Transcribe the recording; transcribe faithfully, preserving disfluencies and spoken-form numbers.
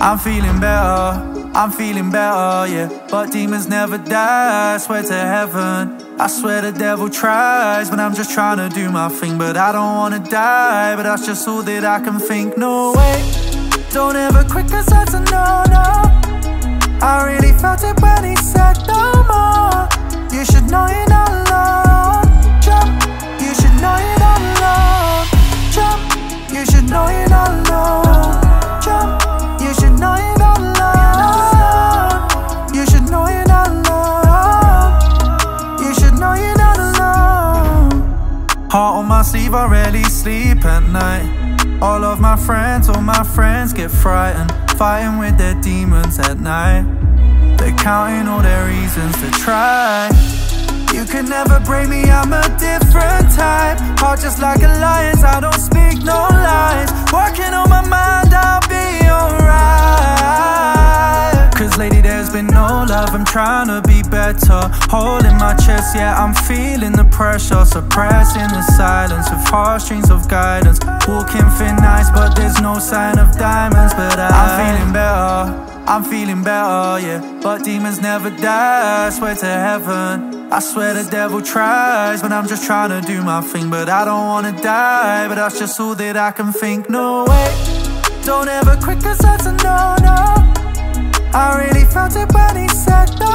I'm feeling better, I'm feeling better, yeah. But demons never die, I swear to heaven. I swear the devil tries, but I'm just trying to do my thing. But I don't wanna die, but that's just all that I can think. No way, don't ever quit, cause that's a no-no. I really felt it when he said no more. You should know you're not alone. Jump, you should know you're not alone. Jump, you should know you're not alone. Jump, you should know you're not alone. You should know you're not alone. You should know you're not alone. Heart on my sleeve, I rarely sleep at night. All of my friends, all my friends get frightened, fighting with their demons at night. They're counting all their reasons to try. You can never break me, I'm a different type. Heart just like a lion's, I don't speak no lies. Working on my mind, I'll be alright. Cause lately there's been no love, I'm trying to be better. Hole in my chest, yeah, I'm feeling the pressure. Suppressing the silence with heartstrings of guidance. Walking thin ice, but there's no sign of diamonds. But I, I'm feeling better, I'm feeling better, yeah. But demons never die, I swear to heaven. I swear the devil tries, but I'm just trying to do my thing. But I don't wanna die, but that's just all that I can think. No way, don't ever quit, cause that's a no-no. I really felt it when he said no